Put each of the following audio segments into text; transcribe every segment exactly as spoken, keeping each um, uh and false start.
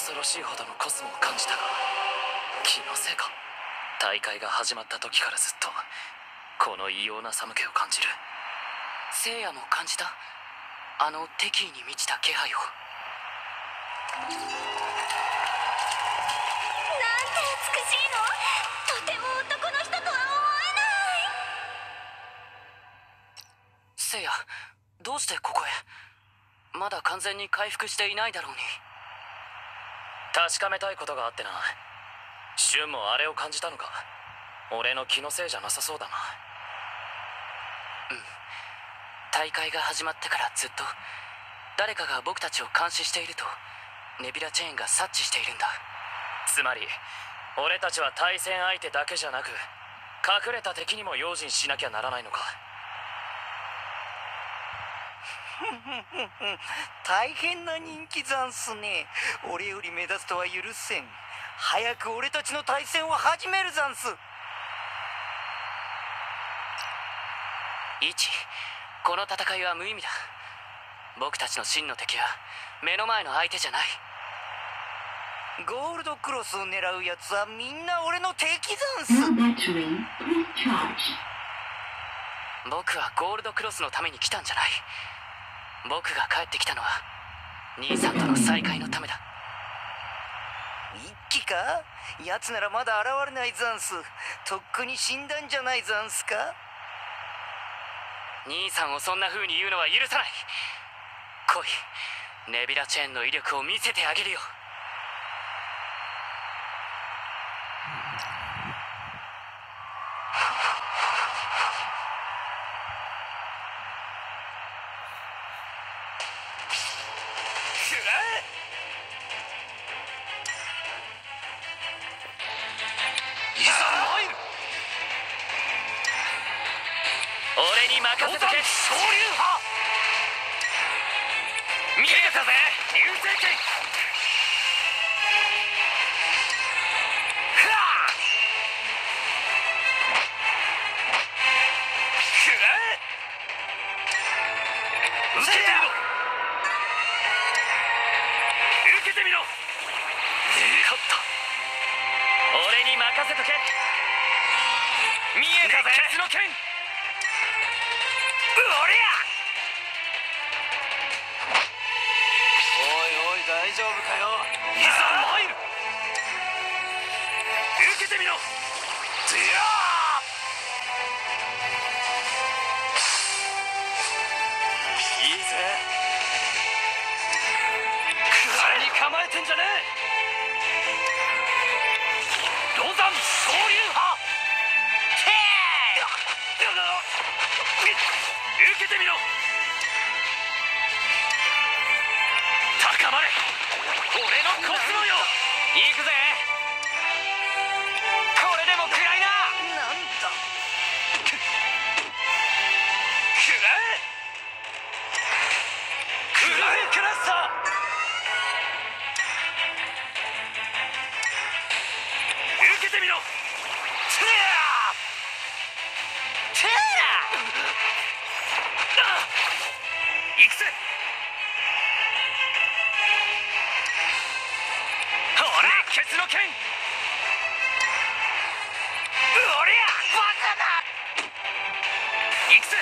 恐ろしいほどのコスモを感じたが、気のせいか。大会が始まった時からずっとこの異様な寒気を感じる。聖夜も感じた。あの敵意に満ちた気配を。 なんて美しいの。とても男の人とは思えない。 聖夜、どうしてここへ。まだ完全に回復していないだろうに。確かめたいことがあってな。シュンもあれを感じたのか。俺の気のせいじゃなさそうだな。うん。大会が始まってからずっと誰かが僕たちを監視しているとネビラチェーンが察知しているんだ。つまり俺たちは対戦相手だけじゃなく隠れた敵にも用心しなきゃならないのか。 大変な人気ざんすね。俺より目立つとは許せん。早く俺たちの対戦を始めるざんす。 イチ、この戦いは無意味だ。僕たちの真の敵は目の前の相手じゃない。 ゴールドクロスを狙うやつはみんな俺の敵ざんす。 僕はゴールドクロスのために来たんじゃない。僕が帰ってきたのは兄さんとの再会のためだ。 一気か。奴ならまだ現れないざんす。とっくに死んだんじゃないざんすか。 兄さんをそんな風に言うのは許さない。来い、ネビラチェーンの威力を見せてあげるよ。俺に任せとけ。昇竜派見えたぜ、流星剣。ふわっくらえ。受けてみろ。受けてみろ。勝った。俺に任せとけ。見えたぜ、熱血の剣。おりゃ。 おいおい、大丈夫かよ。 いざ参る。受けてみろ。いやいいぜ。蔵に構えてんじゃねえ。ロザン昇竜派。受けてみろ。高まれ、俺のコスモよ。行くぜ。これでも食らいな。 なんだ。 食らえ。食らえクラスター。受けてみろ。テアテア。行くぜ。ほら、熱血の剣。おりゃバカだ。行くぜ。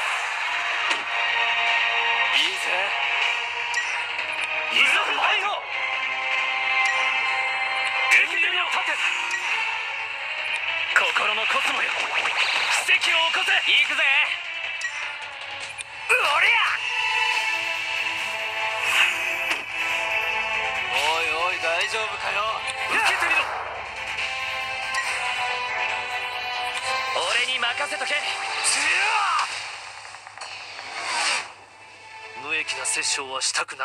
いいぜ。いざ参ろう。受けてみろ。立て。心のコスモよ、奇跡を起こせ。行くぜ。おりゃ。 おいおい、大丈夫かよ。 受けてみろ。俺に任せとけ。 無益な殺生はしたくない。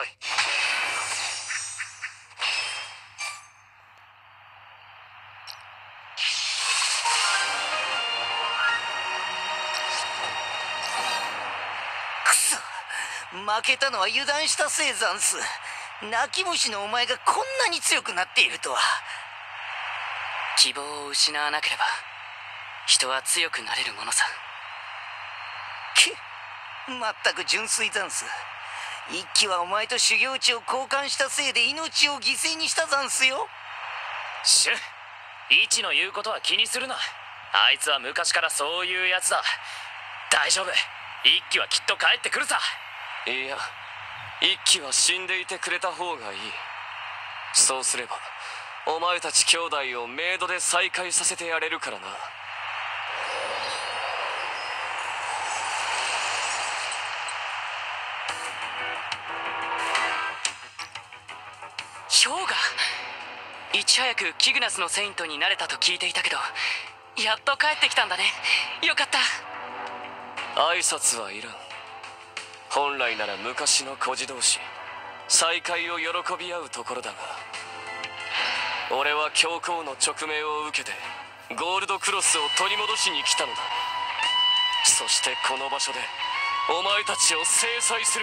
くそ、負けたのは油断したせいざんす。泣き虫のお前がこんなに強くなっているとは。 希望を失わなければ人は強くなれるものさ。 けまったく純粋ざんす。 一輝はお前と修行地を交換したせいで命を犠牲にしたざんすよ。 シュン、イチの言うことは気にするな。あいつは昔からそういうやつだ。大丈夫、一輝はきっと帰ってくるさ。 いや、一輝は死んでいてくれた方がいい。そうすればお前たち兄弟をメイドで再会させてやれるからな。 ヒョウガ、いち早くキグナスのセイントになれたと聞いていたけど、やっと帰ってきたんだね。よかった。 挨拶はいらん。本来なら昔の孤児同士再会を喜び合うところだが、俺は教皇の勅命を受けてゴールドクロスを取り戻しに来たのだ。そしてこの場所でお前たちを制裁する。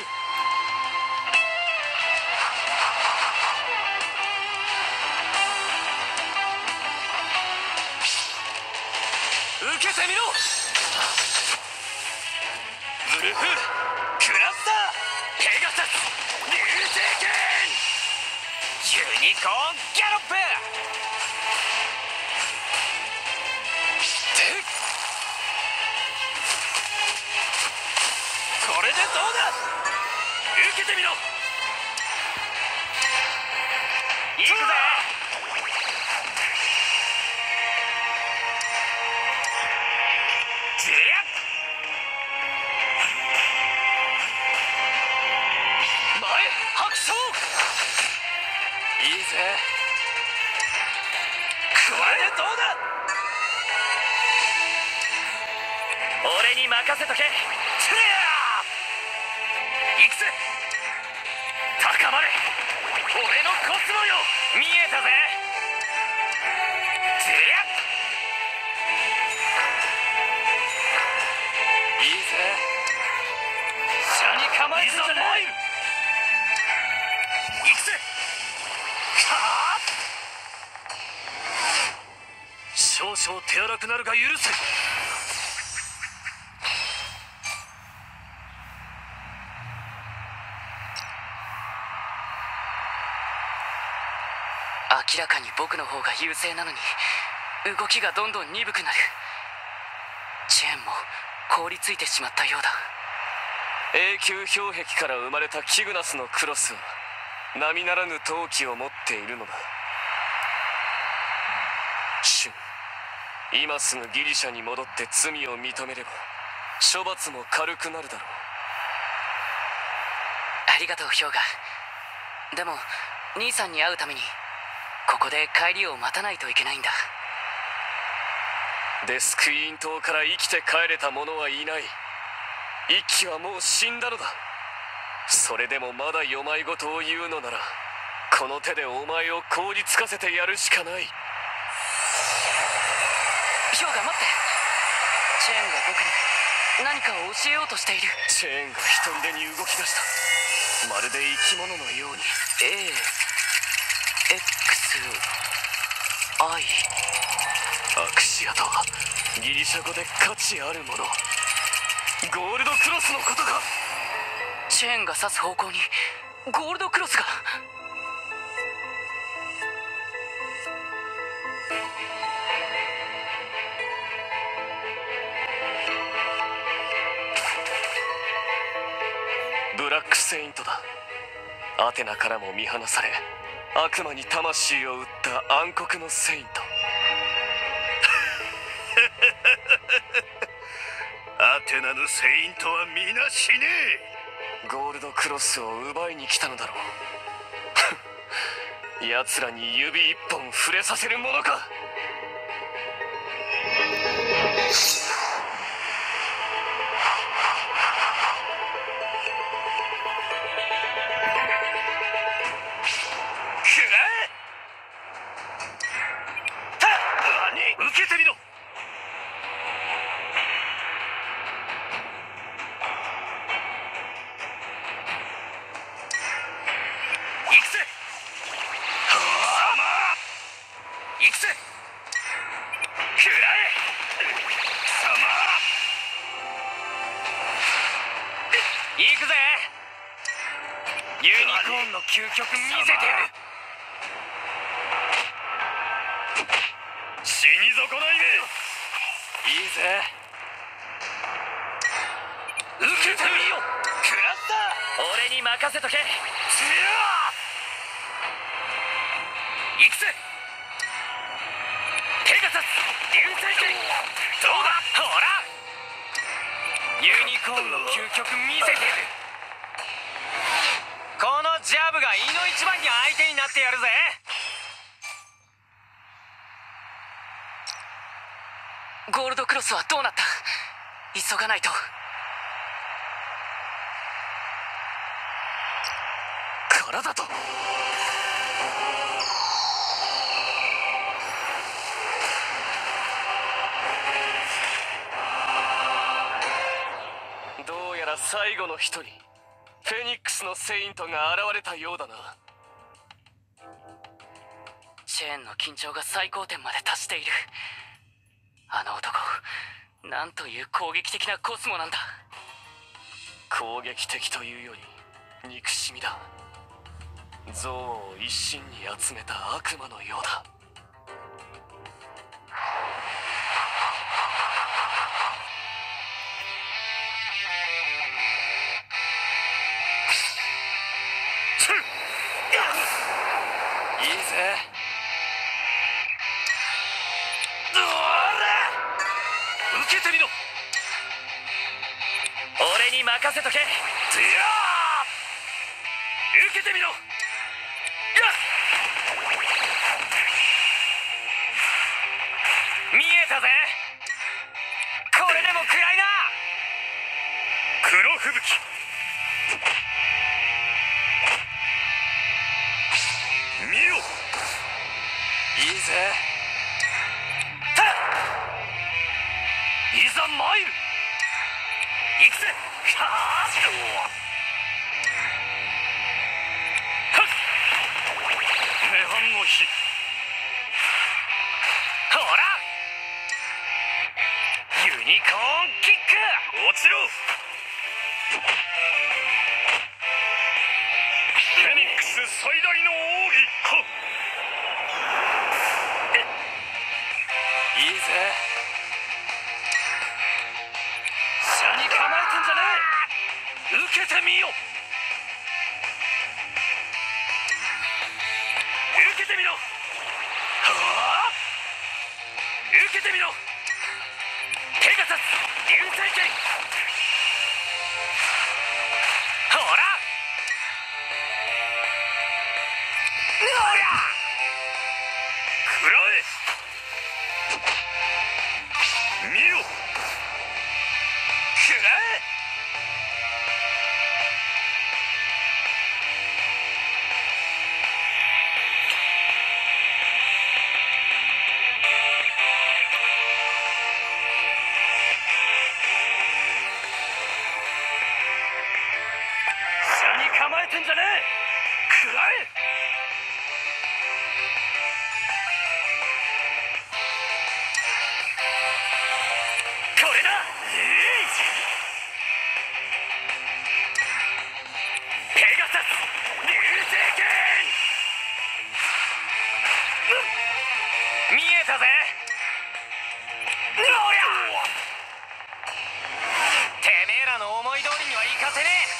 受けてみろ。ウルフ、クラスター、ペガサス、流星剣、ユニコーンギャロップ。てこれでどうだ。受けてみろ。行くぜ。ジェア前白鳥。いいぜ。これでどうだ。俺に任せとけ。行くぜ。高まれ俺のコスモよ。見えたぜ。ジェアいいぜ。車に構えてんじゃねえ。行くぜ。はあ。少々手荒くなるが許せ。 明らかに僕の方が優勢なのに動きがどんどん鈍くなる。チェーンも凍りついてしまったようだ。 永久氷壁から生まれたキグナスのクロスは並ならぬ闘気を持っているのだ。シュン、今すぐギリシャに戻って罪を認めれば処罰も軽くなるだろう。 ありがとうヒョウガ。でも兄さんに会うためにここで帰りを待たないといけないんだ。 デスクイーン島から生きて帰れた者はいない。一輝はもう死んだのだ。それでもまだ世まいごとを言うのならこの手でお前を凍りつかせてやるしかない。 ヒョウガ、待って。チェーンが僕に何かを教えようとしている。 チェーンが一人でに動き出した。まるで生き物のように。 A X I アクシアとはギリシャ語で価値あるもの。ゴールドクロスのことか。 チェーンが指す方向にゴールドクロスが。 ブラックセイントだ。アテナからも見放され悪魔に魂を売った暗黒のセイント。 アテナのセイントは皆死ねえ。ゴールドクロスを奪いに来たのだろう。奴らに指一本触れさせるものか。 受けてみろ。行くぜ。はあ、まあ行くぜ。食らえ。くそユニコーンの究極見せてやる。 死に損ないめ。 いいぜ。受けてみよ。食らった。 俺に任せとけ。 行くぜ。ペガサス流星剣。どうだ。ほら、ユニコーンの究極見せてやる。このジャブがいの一番に相手になってやるぜ。 ゴールドクロスはどうなった？急がないと。体とどうやら最後の一人、フェニックスのセイントが現れたようだな。 チェーンの緊張が最高点まで達している。あの男、なんという攻撃的なコスモなんだ。 攻撃的というより憎しみだ。憎悪を一身に集めた悪魔のようだ。いいぜ。 受けてみろ。 俺に任せとけ。 受けてみろ。見えたぜ。これでも食らいな。 黒吹雪。見よ。 いいぜ。 いざ参る。行くぜ。は涅槃の火。 ほら、ユニコーンキック。 落ちろ。フェニックス最大の奥義。 いいぜ。 下に構えてんじゃねえ。受けてみよ。受けてみろ。はあ、受けてみろ。ペガサス流星剣。ほら、おりゃ。 食らえ。見よ。 食らえ。下に構えてんじゃねえ。食らえ。これだ。ペガサス流星剣。見えたぜ。おりゃ。てめえらの思い通りにはいかせねえ。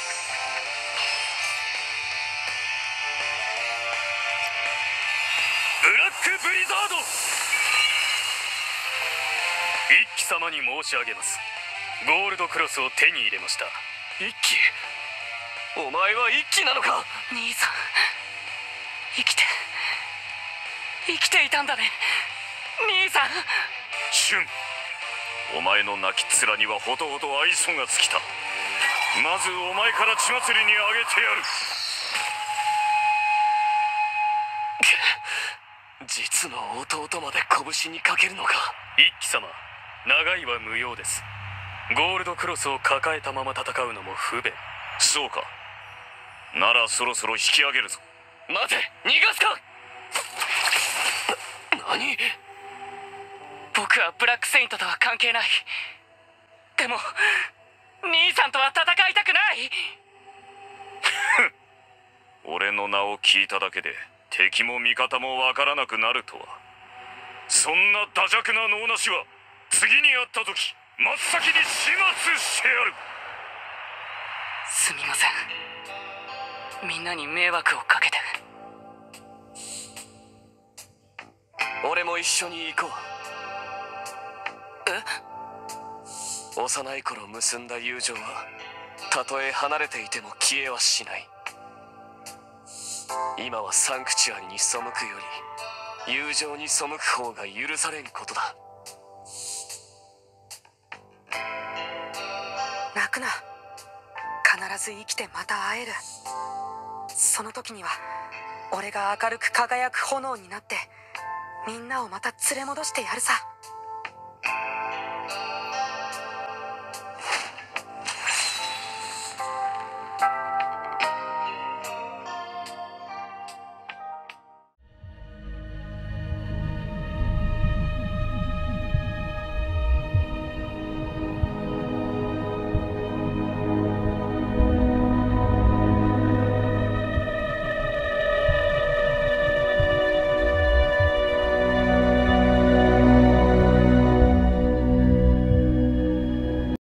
ブラックブリザード。一騎様に申し上げます。ゴールドクロスを手に入れました。 一騎、お前は一騎なのか。 兄さん、生きて生きていたんだね。兄さん。 シュン、お前の泣き面にはほどほど愛想が尽きた。まずお前から血祭りにあげてやる。 実の弟まで拳にかけるのか。 一騎様、長いは無用です。ゴールドクロスを抱えたまま戦うのも不便。そうか。ならそろそろ引き上げるぞ。 待て、逃がすか。何。 僕はブラックセイントとは関係ない。でも兄さんとは戦いたくない。 ふん、 俺の名を聞いただけで敵も味方もわからなくなるとは。そんな惰弱な能なしは次に会った時真っ先に始末してやる。 すみません、みんなに迷惑をかけて。 俺も一緒に行こう。 え？ 幼い頃結んだ友情はたとえ離れていても消えはしない。今はサンクチュアリに背くより友情に背く方が許されんことだ。 泣くな。必ず生きてまた会える。その時には俺が明るく輝く炎になってみんなをまた連れ戻してやるさ。